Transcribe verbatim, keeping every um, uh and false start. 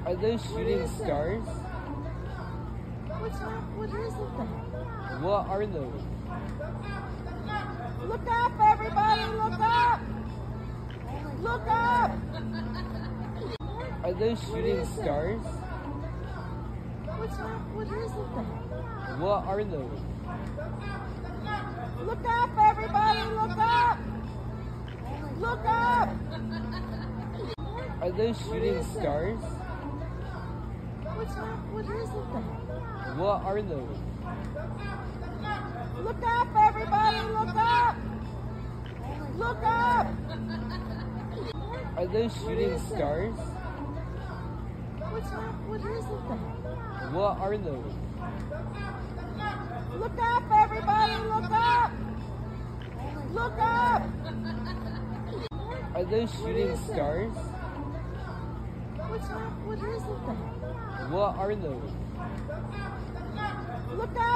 Are those shooting stars? What's that? What is it then? What are those? Look up, everybody! Look up! Look up! Are those shooting stars? What's that? What is it then? What are those? Look up, everybody! Look up! Look up! Are those shooting stars? What's that? What is it then? What are those? Look up, everybody! Look up! Look up! Are those shooting stars? What's that? What is it then? What are those? Look up, everybody! Look up! Look up! Are those shooting stars? What's that? What is it then? What are those? Look up!